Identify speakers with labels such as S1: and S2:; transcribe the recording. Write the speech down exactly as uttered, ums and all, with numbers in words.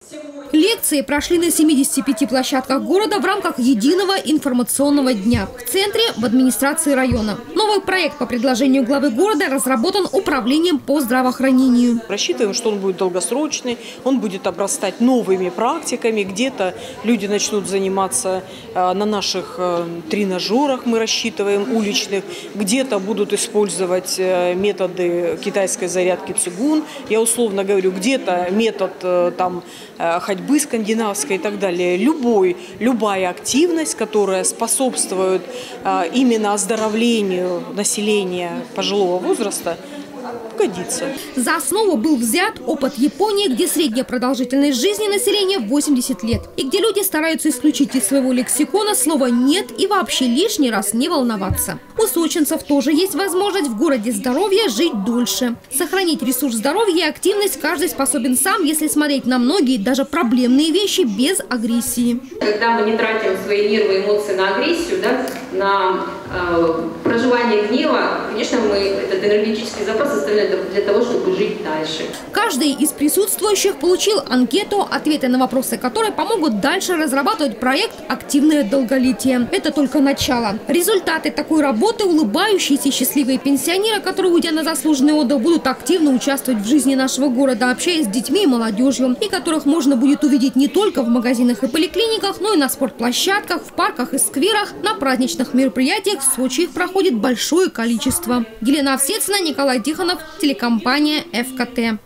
S1: Лекции прошли на семидесяти пяти площадках города в рамках единого информационного дня. В центре – в администрации района. Новый проект по предложению главы города разработан управлением по здравоохранению.
S2: Рассчитываем, что он будет долгосрочный, он будет обрастать новыми практиками. Где-то люди начнут заниматься на наших тренажерах, мы рассчитываем, уличных. Где-то будут использовать методы китайской зарядки цигун. Я условно говорю, где-то метод там, ходьбы скандинавской и так далее. Любой, любая активность, которая способствует а, именно оздоровлению населения пожилого возраста, годится.
S1: За основу был взят опыт Японии, где средняя продолжительность жизни населения восемьдесят лет. И где люди стараются исключить из своего лексикона слово «нет» и вообще лишний раз не волноваться. У сочинцев тоже есть возможность в городе здоровья жить дольше. Сохранить ресурс здоровья и активность каждый способен сам, если смотреть на многие, даже проблемные вещи без агрессии.
S3: Когда мы не тратим свои нервы и эмоции на агрессию, да, на э, проживание гнева, конечно, мы этот энергетический запас оставляем для того, чтобы жить дальше.
S1: Каждый из присутствующих получил анкету, ответы на вопросы которой помогут дальше разрабатывать проект «Активное долголетие». Это только начало. Результаты такой работы – улыбающиеся счастливые пенсионеры, которые, уйдя на заслуженный отдых, будут активно участвовать в жизни нашего города, общаясь с детьми и молодежью, и которых можно будет увидеть не только в магазинах и поликлиниках, но и на спортплощадках, в парках и скверах, на праздничных мероприятиях. В Сочи их проходит большое количество. Елена Овсецина, Николай Тихонов, телекомпания эф ка тэ.